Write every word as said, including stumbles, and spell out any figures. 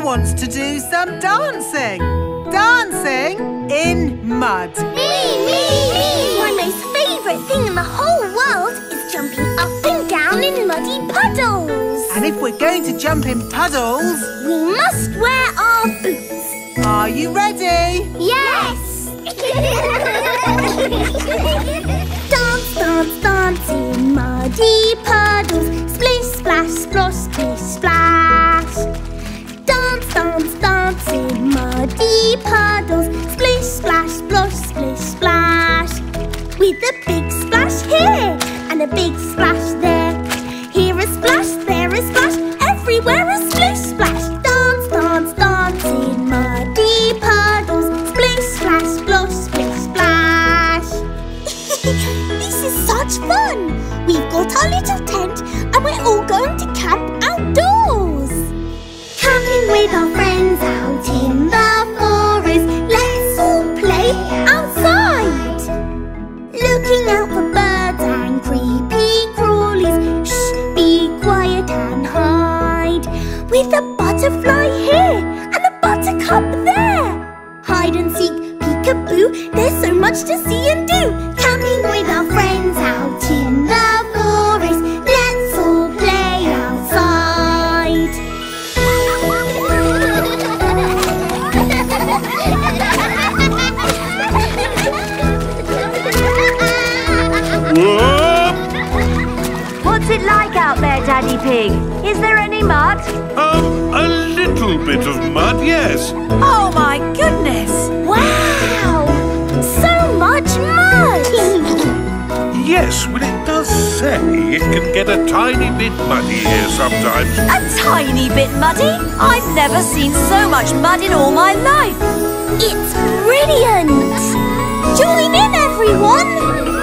wants to do some dancing. Dancing in mud. Me, me, me! My most favourite thing in the whole world is jumping up and down in muddy puddles. And if we're going to jump in puddles, we must wear our boots. Are you ready? Yes! Dance, dance, dance in muddy puddles. Splish, splash, splosh, splish, splash. Dance, dance, dance in muddy puddles. Splish, splash, splosh, splish, splash. With a big splash here and a big splash there. Here a splash, there a splash, everywhere a splish, splash. Dance, dance, dance in muddy puddles. Splish, splash, splosh, splish, splash. This is such fun! We've got our little tent and we're all going to camp outdoors. Camping with our friends out in the forest. Let's all play outside. Looking out for birds and creepy crawlies. Shh, be quiet and hide. With a butterfly here and a buttercup there. Hide and seek, peek-a-boo, there's so much to see and do. Camping with our friends out in the forest. Let's all play outside. Whoop! What's it like out there, Daddy Pig? Is there any mud? Um, a little bit of mud, yes. Oh my goodness! Wow! So much mud! Yes, well, it does say it can get a tiny bit muddy here sometimes. A tiny bit muddy? I've never seen so much mud in all my life. It's brilliant! Join in, everyone!